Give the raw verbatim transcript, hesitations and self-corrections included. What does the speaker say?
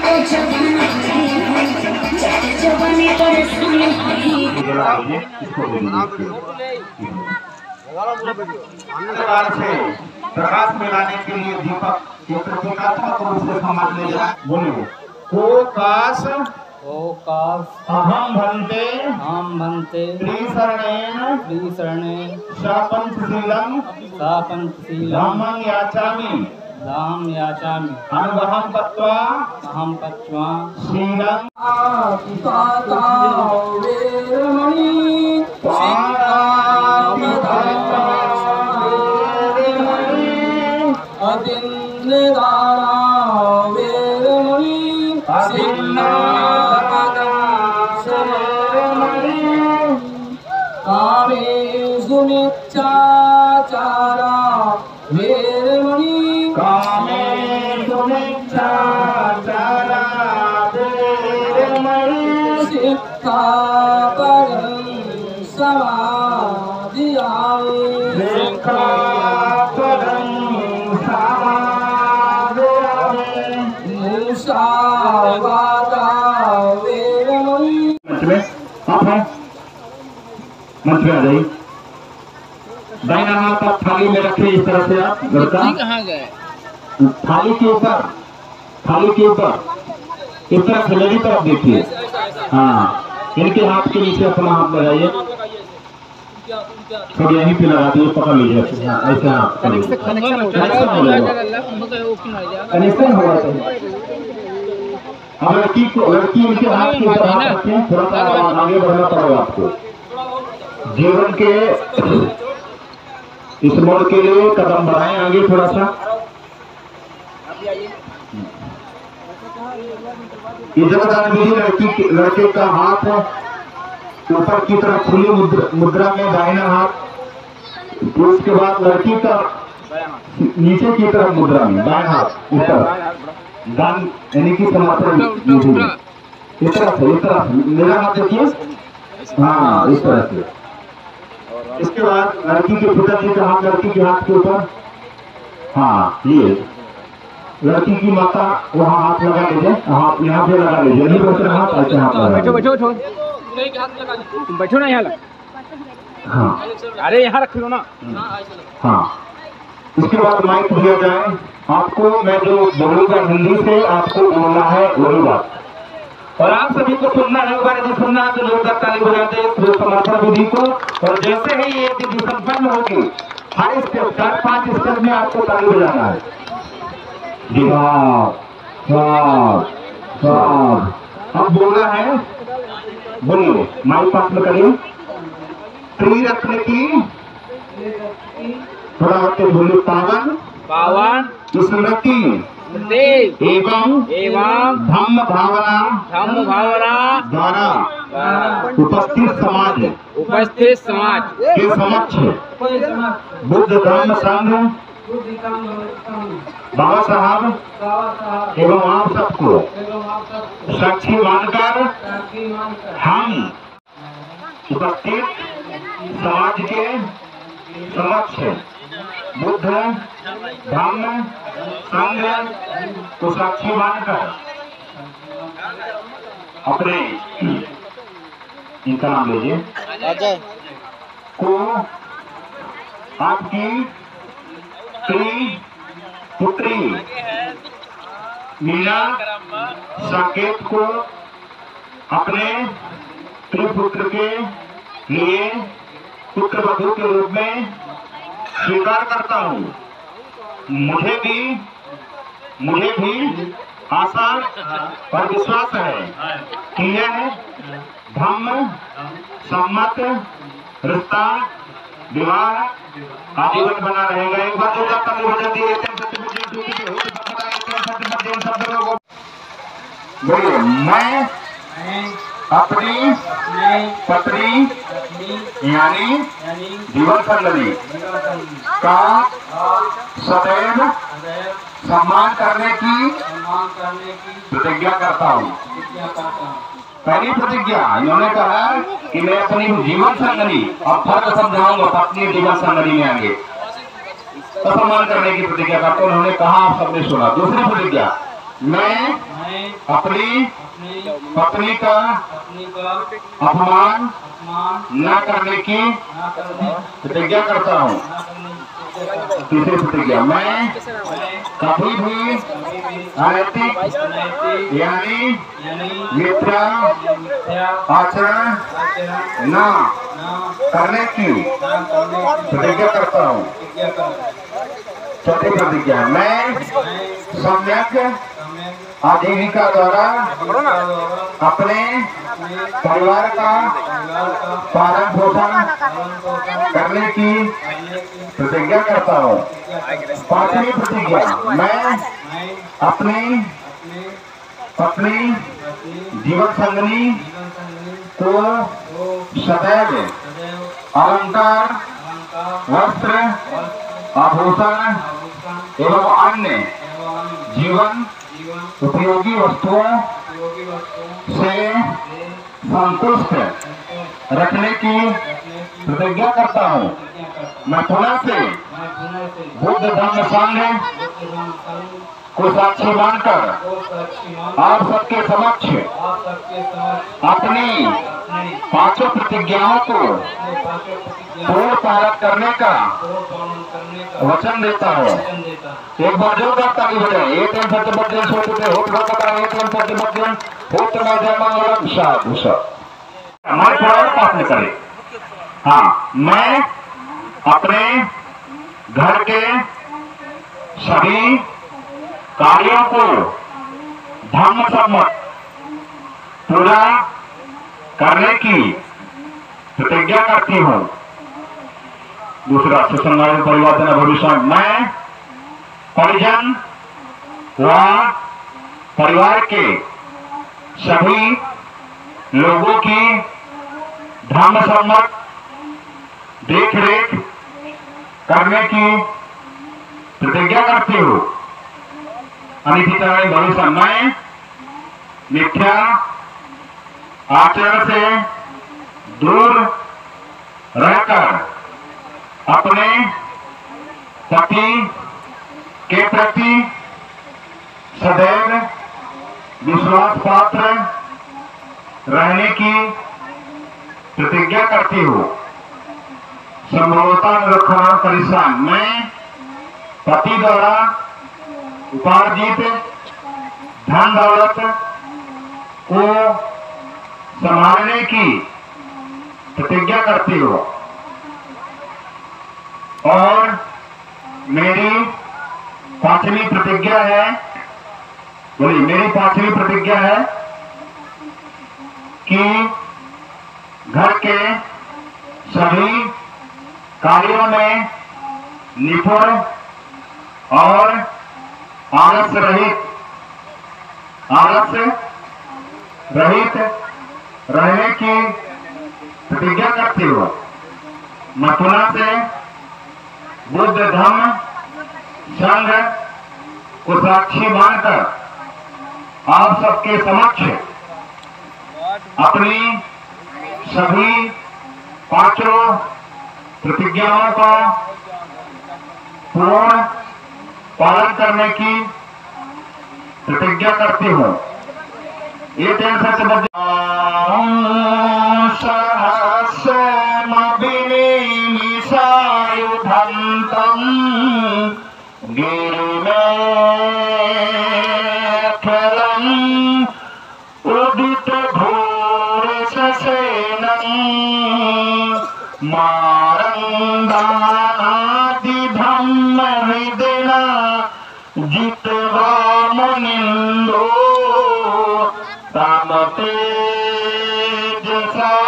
प्रकाश में लाने के लिए दीपक प्रतीकात्मक रूप से समाज ले जाए। बोलिए कोकाश ओकाश अहम भन्ते अहम भन्ते त्रिशरणेन त्रिशरणेन सपंचशीलं सपंचशीलं धम्मं याचामि धाम याचामि अनुभवं पत्वा अहम पत्वा शीलं पाता वेरमणि अदिन्नदाना वेरमणि कामेषु मिथ्याचारा वेरमणि कामेषु मिथ्याचारा वेरमणि सिक्खापदं समादयामि सिक्खापदं समादयामि मुसावादा वेरमणि। मंच में आप हैं, मंच में आ जाइए। दाहिना हाथ आप थाली में रखे इस तरह से, आप लड़का कहाँ गए? थाली के ऊपर, थाली के ऊपर इस तरह से मेरी तरफ देखिए। हाँ, इनके हाथ के नीचे अपना हाथ लगाइए, थोड़ी यहीं पे लगा दीजिए, पकड़ लीजिए ऐसे। हाँ, ऐसे हाथ कनेक्शन हो रहा है। अब लड़की को, लड़की इनके हाथ के ऊपर हाथ रखें, थोड़ा सा आगे बढ़ना पड़ेगा आपको। जीवन के इस मोड़ के लिए कदम बढ़ाएं आगे थोड़ा सा। इजाजत विधि, लड़की लड़के का हाथ ऊपर की तरफ खुली मुद्रा, मुद्रा में दाहिना हाथ, उसके बाद लड़की का नीचे की तरफ मुद्रा में बाएं हाथ ऊपर, दान यानी कि समर्पण विधि। इस तरह से, इस तरह से मेरा हाथ देखिए। हाँ, इस तरह से। इसके बाद लड़की के पिताजी का हाथ लड़की के हाथ के ऊपर। हाँ, ये लड़की की माता वहाँ हाथ लगा लीजिए, हाथ यहाँ पे लगा लीजिए, नहीं बैठे हाथ ऐसे हाथ लगा। बैठो बैठो बैठो तुम बैठो ना यहाँ। हाँ, अरे यहाँ रख लो ना। हाँ। इसके बाद माइक दिया जाए आपको। मैं जो बोलूंगा हिंदी से आपको बोलना है वही बात, और आप सभी को सुनना है। यदि सुनना है तो जोरदार ताली बजाते हैं समर्पण विधि को। और जैसे ही ये विधि संपन्न होगी, हर स्टेप, चार पांच स्टेप में आपको ताली बजाना है। जी हाँ, अब बोलना है, बोलिए, माइक पास में करिए। त्रि रत्न की, थोड़ा होते बोलिए, पावन पावन स्मृति एवं एवं धम्म भावना धम्म भावना द्वारा उपस्थित समाज उपस्थित समाज के समक्ष बुद्ध धर्म संघ बाबा साहब एवं आप सबको साक्षी मानकर हम उपस्थित समाज के समक्ष बुद्ध धम्म संघ को साक्षी मानकर अपने, इनका नाम लीजिए, को आपकी त्रि पुत्री मीना साकेत को अपने त्रिपुत्र के लिए पुत्र वधू के रूप में स्वीकार करता हूँ। मुझे भी मुझे भी आशा और विश्वास है कि यह धम्म सम्मत रिश्ता विवाह आजीवन बना रहेगा। एक बार जोरदार ताली बजा दिए। बोलिए, मैं अपनी पत्नी यानी जीवन संगनी का सदैव सम्मान करने की प्रतिज्ञा करता हूँ। पहली प्रतिज्ञा इन्होंने कहा कि मैं अपनी जीवन संगनी, अब फर्क समझाऊंगा, पत्नी जीवन संगनी में आगे तो सम्मान करने की प्रतिज्ञा करता हूँ। उन्होंने कहा, आप सबने सुना। दूसरी प्रतिज्ञा, मैं मैं अपनी अपनी पत्नी का पत्नी का अपमान अपमान न करने की न करने प्रतिज्ञा करता हूँ। न करने की प्रतिज्ञा करता हूँ। तीसरी प्रतिज्ञा, मैं मैं कभी भी कभी भी अनैतिक अनैतिक यानी यानी मिथ्या मिथ्या आचरण आचरण न न करने की करने की प्रतिज्ञा करता हूँ। प्रतिज्ञा करता हूँ। चौथी प्रतिज्ञा, मैं मैं सम्यक सम्यक आजीविका द्वारा द्वारा अपने अपने परिवार का परिवार का पालन पोषण पालन पोषण करने की करने की प्रतिज्ञा करता हूँ। प्रतिज्ञा करता हूँ। पांचवी प्रतिज्ञा, मैं मैं अपनी अपने पत्नी अपनी जीवन संगनी जीवन संगी को को सदैव सदैव अलंकार अलंकार वस्त्र वस्त्र आभूषण आभूषण एवं अन्य एवं जीवन जीवन उपयोगी वस्तुओं उपयोगी वस्तुओं से से संतुष्ट संतोष रखने की रखने की प्रतिज्ञा करता हूँ। प्रतिज्ञा करता हूँ। मैं पुनः से मैं पुनः से बुद्ध धम्म संघ बुद्ध धर्म संघ को साक्षी मानकर को साक्षी मान आप सबके समक्ष आप सबके समक्ष अपनी अपने पांचों प्रतिज्ञाओं को अपने पांचों प्रतिज्ञाओं पूर्ण पालन करने का को पालन करने का वचन देता हूँ। वचन देता हूँ। एक बार जोरदार ताली बजाए। एक दिन सत्य बच्चन सोचते होत भगता एक दिन सत्य बच्चन होत मैं जय मंगलम साधु सब हमारे पुराण पाठ में करे। हाँ, मैं अपने घर के सभी कार्यों को धर्म सम्मत पूरा करने की प्रतिज्ञा करती हूँ। दूसरा, सुसंगठित परिवर्तन भविष्य, मैं परिजन व परिवार के सभी लोगों की धर्म सम्मत देख रेख करने की प्रतिज्ञा करती हूँ। अनिश्चित भविष्य, मैं मिथ्या आचरण से दूर रहकर अपने पति के प्रति सदैव विश्वास पात्र रहने की प्रतिज्ञा करती हूँ। संभवतः रखना परिश्रम, मैं पति द्वारा उपार्जित धन दौलत को संभालने की प्रतिज्ञा करती हूँ और मेरी पांचवी प्रतिज्ञा है, बोलिए, मेरी पांचवी प्रतिज्ञा है कि घर के सभी कार्यों में निपुण और आलस रहित आलस रहित रहने की प्रतिज्ञा करती हूँ। मैं पुनः से बुद्ध धम्म संघ को साक्षी मानकर आप सबके समक्ष अपनी सभी पांचों प्रतिज्ञाओं का पूर्ण पालन करने की प्रतिज्ञा करती हूँ। ये तेन सच सहस्रमभिनिमिषायुधन्तम् गिरिमेखलम् उदितघोरससेनम् मारन्दानादिब्रह्मविदिना जित्वा मुनिन्दो तामतेजसा